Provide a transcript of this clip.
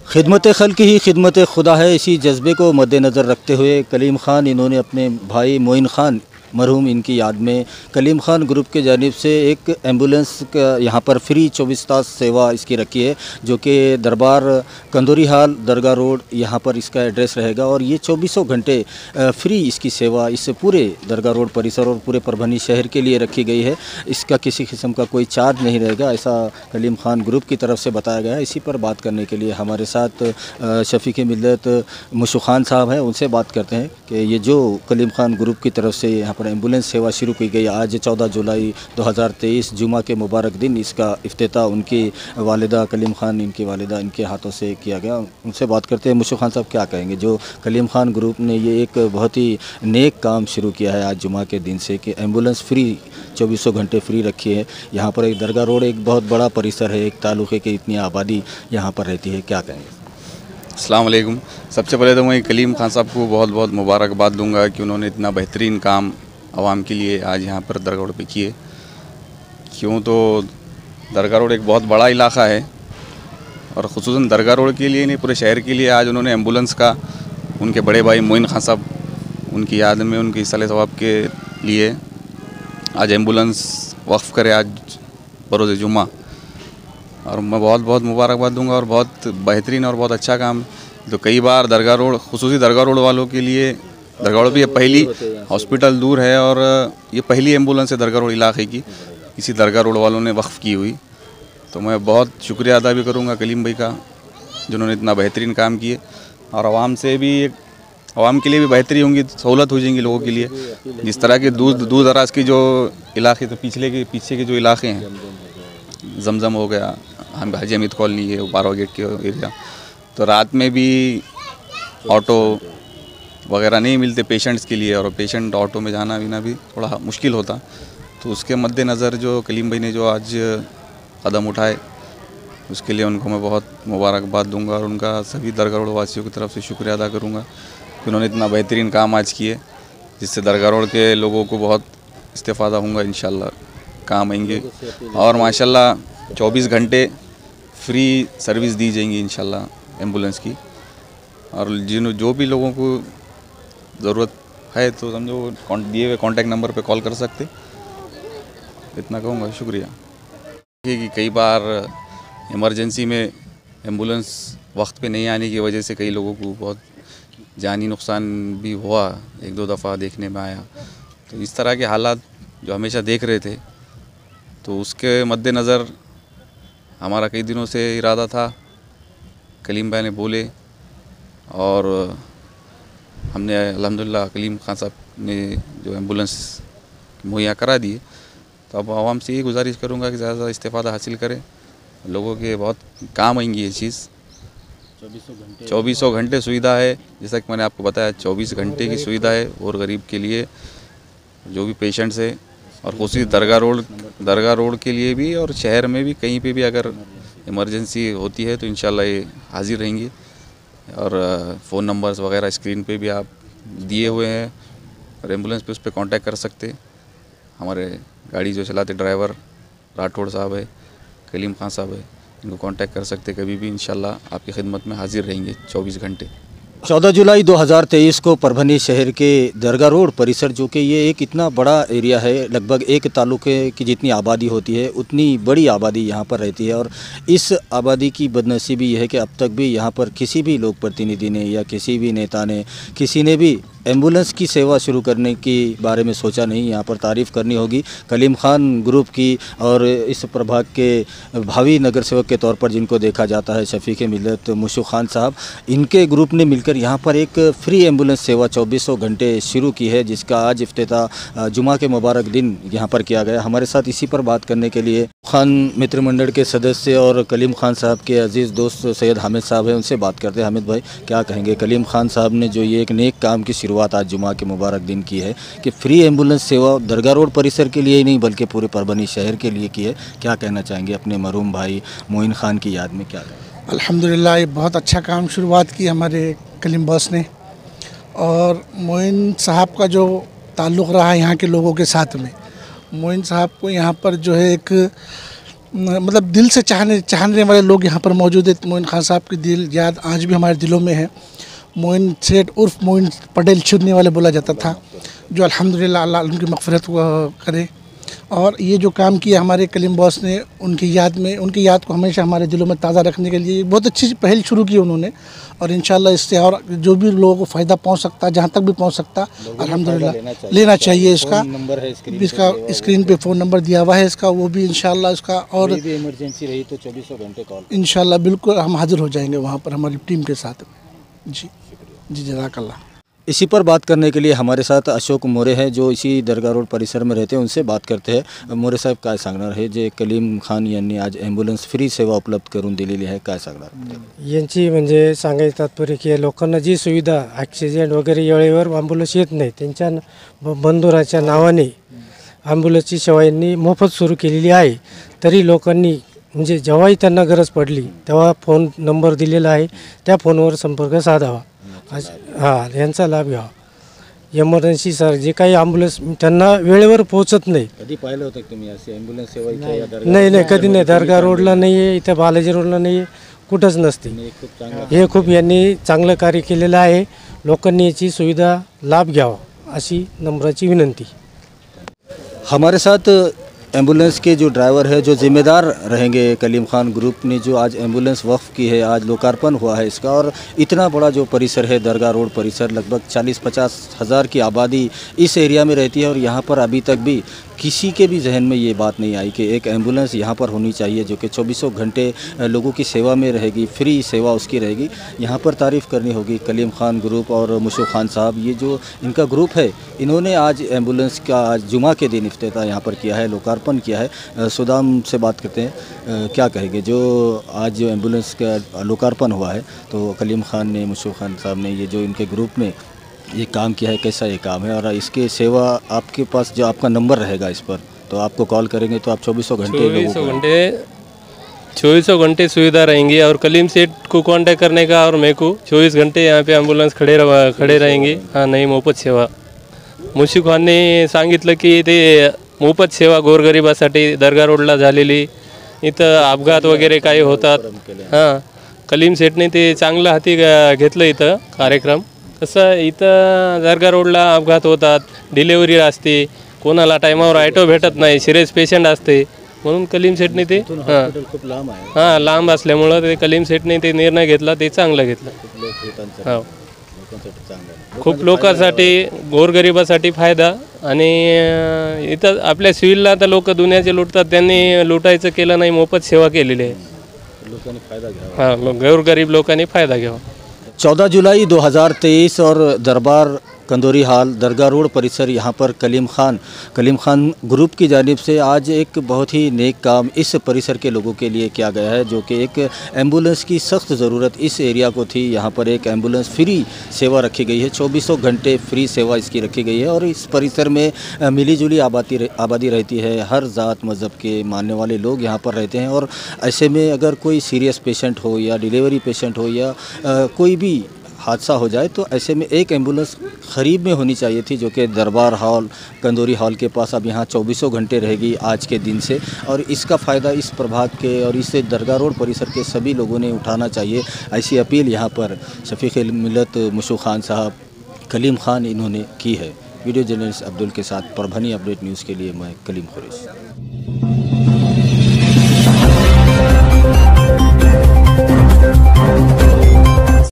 खिदमत खल्क़ ही खिदमत खुदा है। इसी जज्बे को मद्देनज़र रखते हुए कलीम ख़ान इन्होंने अपने भाई मोइन ख़ान मरहूम इनकी याद में कलीम ख़ान ग्रुप के जानिब से एक एम्बुलेंस का यहाँ पर फ्री 24 तास सेवा इसकी रखी है, जो कि दरबार कंदोरी हाल दरगाह रोड यहाँ पर इसका एड्रेस रहेगा। और ये 24 घंटे फ्री इसकी सेवा इस पूरे दरगाह रोड परिसर और पूरे परभनी शहर के लिए रखी गई है। इसका किसी किस्म का कोई चार्ज नहीं रहेगा, ऐसा कलीम ख़ान ग्रुप की तरफ से बताया गया है। इसी पर बात करने के लिए हमारे साथ शफ़ीक़ मिल्लत मुशु ख़ान साहब हैं, उनसे बात करते हैं कि ये जो कलीम ख़ान ग्रुप की तरफ से यहाँ पर एम्बुलेंस सेवा शुरू की गई आज 14 जुलाई 2023 जुमा के मुबारक दिन, इसका इफ्तिताह उनकी वालिदा कलीम ख़ान इनकी वालिदा इनके हाथों से किया गया। उनसे बात करते हैं। मुशु ख़ान साहब क्या कहेंगे, जो कलीम ख़ान ग्रुप ने ये एक बहुत ही नेक काम शुरू किया है आज जुमा के दिन से कि एम्बुलेंस फ्री 24 घंटे फ्री रखी है। यहाँ पर एक दरगाह रोड एक बहुत बड़ा परिसर है, एक तालुक़े की इतनी आबादी यहाँ पर रहती है, क्या कहेंगे? अस्सलाम वालेकुम। सबसे पहले तो मैं कलीम ख़ान साहब को बहुत बहुत मुबारकबाद दूंगा कि उन्होंने इतना बेहतरीन काम आवाम के लिए आज यहाँ पर दरगाह रोड पे किए। क्यों तो दरगाह रोड एक बहुत बड़ा इलाका है और ख़ुसूसन दरगाह रोड के लिए नहीं पूरे शहर के लिए आज उन्होंने एम्बुलेंस का उनके बड़े भाई मोइन ख़ान साहब उनकी याद में उनके इसाले सवाब के लिए आज एम्बुलेंस वक्फ़ करे आज बरोज़ जुम्मा, और मैं बहुत बहुत मुबारकबाद दूंगा और बहुत बेहतरीन और बहुत अच्छा काम। तो कई बार दरगाह रोड खुसूसी दरगाह रोड वालों के लिए दरगाह रोड भी ये पहली हॉस्पिटल दूर है और ये पहली एम्बुलेंस है दरगाह रोड इलाके की, इसी दरगाह रोड वालों ने वक्फ़ की हुई। तो मैं बहुत शुक्रिया अदा भी करूँगा कलीम भाई का, जिन्होंने इतना बेहतरीन काम किए। और आवाम से भी आवाम के लिए भी बेहतरी होंगी, सहूलत हो जाएंगी लोगों के लिए। जिस तरह के दूर दराज की जो इलाके तो पीछे के जो इलाके हैं, जमजम हो गया, हम हाजी हमीद कॉलोनी है, बारह गेट के एरिया, तो रात में भी ऑटो वगैरह नहीं मिलते पेशेंट्स के लिए और पेशेंट ऑटो में जाना बिना भी थोड़ा मुश्किल होता। तो उसके मद्देनज़र जो कलीम भाई ने जो आज कदम उठाए उसके लिए उनको मैं बहुत मुबारकबाद दूंगा और उनका सभी दरगाह रोड वासियों की तरफ से शुक्रिया अदा करूंगा कि उन्होंने इतना बेहतरीन काम आज किए, जिससे दरगाह रोड के लोगों को बहुत इस्तेफ़ादा होगा, इंशाल्लाह काम आएंगे। और माशाल्लाह 24 घंटे फ्री सर्विस दी जाएंगी इंशाल्लाह एम्बुलेंस की। और जो भी लोगों को ज़रूरत है तो समझो दिए हुए कॉन्टैक्ट नंबर पे कॉल कर सकते, इतना कहूँगा। शुक्रिया। कि कई बार इमरजेंसी में एम्बुलेंस वक्त पे नहीं आने की वजह से कई लोगों को बहुत जानी नुकसान भी हुआ, एक दो दफ़ा देखने में आया। तो इस तरह के हालात जो हमेशा देख रहे थे, तो उसके मद्देनज़र हमारा कई दिनों से इरादा था, कलीम भाई ने बोले और हमने अल्हम्दुलिल्लाह कलीम ख़ान साहब ने जो एम्बुलेंस मुहैया करा दिए। तो अब आवाम से यही गुजारिश करूँगा कि ज़्यादा इस्तेफ़ादा हासिल करें, लोगों के बहुत काम आएंगी ये चीज़। 24 घंटे सुविधा है, जैसा कि मैंने आपको बताया 24 घंटे की सुविधा है और गरीब के लिए जो भी पेशेंट्स है, और उसी दरगाह रोड के लिए भी और शहर में भी कहीं पे भी अगर इमरजेंसी होती है तो इंशाल्लाह ये हाजिर रहेंगी। और फ़ोन नंबर्स वगैरह स्क्रीन पे भी आप दिए हुए हैं और एम्बुलेंस पे उस पर कांटेक्ट कर सकते। हमारे गाड़ी जो चलाते ड्राइवर राठौड़ साहब है, कलीम ख़ान साहब है, इनको कांटेक्ट कर सकते, कभी भी इंशाल्लाह आपकी खिदमत में हाजिर रहेंगे 24 घंटे। 14 जुलाई 2023 को परभनी शहर के दरगाह रोड परिसर, जो कि ये एक इतना बड़ा एरिया है, लगभग एक तालुके की जितनी आबादी होती है उतनी बड़ी आबादी यहाँ पर रहती है। और इस आबादी की बदनसीबी ये है कि अब तक भी यहाँ पर किसी भी लोक प्रतिनिधि ने या किसी भी नेता ने किसी ने भी एम्बुलेंस की सेवा शुरू करने के बारे में सोचा नहीं। यहाँ पर तारीफ़ करनी होगी कलीम ख़ान ग्रुप की और इस प्रभाग के भावी नगर सेवक के तौर पर जिनको देखा जाता है शफ़ीक़ मिल्लत मुशु ख़ान साहब, इनके ग्रुप ने मिलकर यहाँ पर एक फ्री एम्बुलेंस सेवा 24 घंटे शुरू की है, जिसका आज इफ्तिताह जुमा के मुबारक दिन यहाँ पर किया गया। हमारे साथ इसी पर बात करने के लिए ख़ान मित्र मंडल के सदस्य और कलीम ख़ान साहब के अजीज़ दोस्त सैयद हामिद साहब हैं, उनसे बात करते हैं। हामिद भाई, क्या कहेंगे, कलीम ख़ान साहब ने जो ये एक नेक काम की शुरुआत आज जुमा के मुबारक दिन की है कि फ्री एम्बुलेंस सेवा दरगाह रोड परिसर के लिए ही नहीं बल्कि पूरे परभनी शहर के लिए की है, क्या कहना चाहेंगे अपने मरहूम भाई मोइन ख़ान की याद में? क्या कहेंगे? अल्हम्दुलिल्लाह, ये बहुत अच्छा काम शुरुआत की हमारे कलीम बॉस ने। और मोइन साहब का जो ताल्लुक़ रहा यहाँ के लोगों के साथ में, मोइन साहब को यहाँ पर जो है एक मतलब दिल से चाहने वाले लोग यहाँ पर मौजूद है। मोइन खान साहब की दिल याद आज भी हमारे दिलों में है। मोइन सेठ उर्फ मोइन पटेल छुड़ने वाले बोला जाता था, जो अल्हम्दुलिल्लाह अल्लाह उनकी मग़फ़िरत करे। और ये जो काम किया हमारे कलीम बॉस ने, उनकी याद को हमेशा हमारे दिलों में ताज़ा रखने के लिए बहुत अच्छी पहल शुरू की उन्होंने। और इंशाल्लाह इससे और जो भी लोगों को फ़ायदा पहुंच सकता, जहां तक भी पहुंच सकता, अल्हम्दुलिल्लाह लेना चाहिए। इसका स्क्रीन पे फ़ोन नंबर दिया हुआ है इसका, वो भी इंशाल्लाह इसका। और इमरजेंसी रही तो 24 घंटे कॉल इंशाल्लाह बिल्कुल हम हाजिर हो जाएंगे वहाँ पर हमारी टीम के साथ। जी जज़ाकल्लाह। इसी पर बात करने के लिए हमारे साथ अशोक मोरे हैं, जो इसी दरगाह रोड परिसर में रहते हैं। उनसे बात करते हैं। मोरे साहेब, काय सांगणार आहे जे कलीम खान यांनी आज ॲम्ब्युलन्स फ्री सेवा उपलब्ध करून दिलेली आहे, काय सांगणार? यांची म्हणजे सांगायचं तात्पर्य की लोकांना जी सुविधा ॲक्सिडेंट वगैरे वेळेवर ॲम्ब्युलन्स येत नाही, त्यांच्या बंधुराच्या नावाने ॲम्ब्युलन्सची सेवा यांनी मोफत सुरू केलेली आहे। तरी लोकांनी म्हणजे जेव्हाही त्यांना गरज पडली तेव्हा फोन नंबर दिलेला आहे, त्या फोनवर संपर्क साधावा। हां, यांचा लाभ घ्यावा। इमर्जन्सी सर जे काही ॲम्ब्युलन्स त्यांना वेळेवर पोहोचत नाही। कधी पाहिलं होतं तुम्ही अशी ॲम्ब्युलन्स सेवा इथे या नाही कधी नाही। दर्गा रोडला नाही आहे, इथं बालाजी रोडला नाही आहे, कुठंच नसते। हे खूप यांनी चांगलं कार्य केलेलं आहे। लोकांनी याची सुविधा लाभ घ्यावा अशी नम्राची विनंती। हमारे साथ एम्बुलेंस के जो ड्राइवर है, जो जिम्मेदार रहेंगे कलीम खान ग्रुप ने जो आज एम्बुलेंस वक्फ की है, आज लोकार्पण हुआ है इसका। और इतना बड़ा जो परिसर है दरगाह रोड परिसर, लगभग 40-50 हज़ार की आबादी इस एरिया में रहती है। और यहाँ पर अभी तक भी किसी के भी जहन में ये बात नहीं आई कि एक एम्बुलेंस यहाँ पर होनी चाहिए जो कि 24 घंटे लोगों की सेवा में रहेगी, फ्री सेवा उसकी रहेगी। यहाँ पर तारीफ़ करनी होगी कलीम खान ग्रुप और मुशफ़ खान साहब, ये जो इनका ग्रुप है, इन्होंने आज एम्बुलेंस का आज जुमा के दिन इफ्तिताह यहाँ पर किया है, लोकार्पण किया है। सुदाम से बात करते हैं, क्या कहेंगे जो आज जो एम्बुलेंस का लोकार्पण हुआ है, तो कलीम खान ने, मुशफ़ खान साहब ने, ये जो इनके ग्रुप में ये काम किया है, कैसा ये काम है? और इसके सेवा आपके पास जो आपका नंबर रहेगा इस पर, तो आपको कॉल करेंगे तो आप 24 घंटे सुविधा रहेंगी। और कलीम सेठ को कांटेक्ट करने का, और मेरे को 24 घंटे यहाँ पे एम्बुलेंस खड़े रहेंगे। हाँ, नहीं मोफत सेवा। मुशीफ खान ने सांगितलं की ते मोफत सेवा गोरगरिबासाठी दर्गा रोडला झालेली, इथं अपघात वगैरे काही होतात। हां, कलीम सेठने ते चांगलं हाती घेतलं इथं कार्यक्रम। कसं इथं दर्गा रोडला अपघात होतात, डिलेवरी असते, कोणाला टायमावर ॲटो भेटत नाही, सिरियस पेशंट असते, म्हणून कलीम सेठने ते खूप लांब आहे। हां, लांब असल्यामुळं ते कलीम सेठने ते निर्णय घेतला, ते चांगलं घेतलं। हो, खूप लोकांसाठी, गोरगरिबासाठी फायदा। आणि इथं आपल्या सिव्हिलला तर लोक दुनियाचे लुटतात, त्यांनी लुटायचं केलं नाही, मोफत सेवा केलेली आहे। लोकांनी फायदा घ्यावा। हां, गोरगरीब लोकांनी फायदा घ्यावा। 14 जुलाई 2023 और दरबार कंदोरी हाल दरगाह रोड परिसर, यहाँ पर कलीम खान ग्रुप की जानिब से आज एक बहुत ही नेक काम इस परिसर के लोगों के लिए किया गया है, जो कि एक एम्बुलेंस की सख्त ज़रूरत इस एरिया को थी। यहाँ पर एक एम्बुलेंस फ्री सेवा रखी गई है, 24 घंटे फ्री सेवा इसकी रखी गई है। और इस परिसर में मिलीजुली आबादी रहती है, हर ज़ात मज़हब के मानने वाले लोग यहाँ पर रहते हैं। और ऐसे में अगर कोई सीरियस पेशेंट हो या डिलीवरी पेशेंट हो या कोई भी हादसा हो जाए, तो ऐसे में एक एम्बुलेंस करीब में होनी चाहिए थी, जो कि दरबार हॉल कंदोरी हॉल के पास अब यहाँ 24 घंटे रहेगी आज के दिन से। और इसका फ़ायदा इस प्रभाग के और इस दरगाह रोड परिसर के सभी लोगों ने उठाना चाहिए, ऐसी अपील यहाँ पर शफीक मिल्लत मुशफ़ खान साहब, कलीम खान, इन्होंने की है। वीडियो जर्नलिस्ट अब्दुल के साथ परभनी अपडेट न्यूज़ के लिए मैं कलीम खुरैशी।